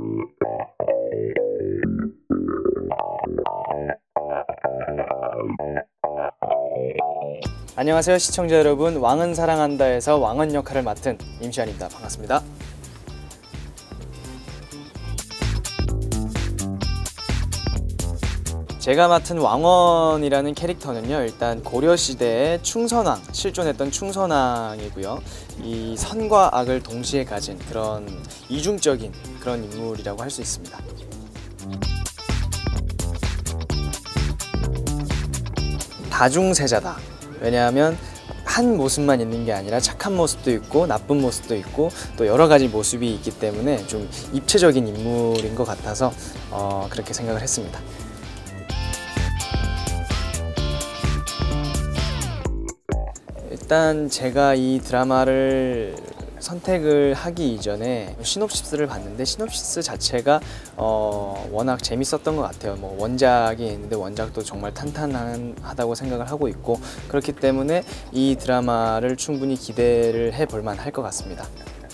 안녕하세요 시청자 여러분, 왕은 사랑한다에서 왕언 역할을 맡은 임시완입니다. 반갑습니다. 제가 맡은 왕언이라는 캐릭터는요, 일단 고려시대의 충선왕, 실존했던 충선왕이고요. 이 선과 악을 동시에 가진 그런 이중적인 그런 인물이라고 할 수 있습니다. 다중세자다. 왜냐하면 한 모습만 있는 게 아니라 착한 모습도 있고 나쁜 모습도 있고 또 여러 가지 모습이 있기 때문에 좀 입체적인 인물인 것 같아서 그렇게 생각을 했습니다. 일단 제가 이 드라마를 선택을 하기 이전에 시놉시스를 봤는데 시놉시스 자체가 워낙 재밌었던 것 같아요. 뭐 원작이 있는데 원작도 정말 탄탄하다고 생각을 하고 있고, 그렇기 때문에 이 드라마를 충분히 기대를 해볼 만할 것 같습니다.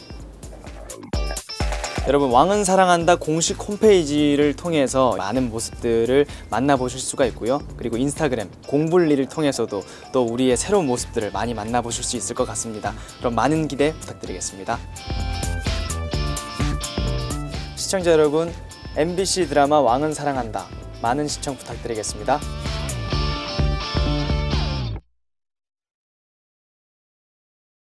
여러분, 왕은 사랑한다 공식 홈페이지를 통해서 많은 모습들을 만나보실 수가 있고요. 그리고 인스타그램 공불리를 통해서도 또 우리의 새로운 모습들을 많이 만나보실 수 있을 것 같습니다. 그럼 많은 기대 부탁드리겠습니다. 시청자 여러분, MBC 드라마 왕은 사랑한다 많은 시청 부탁드리겠습니다.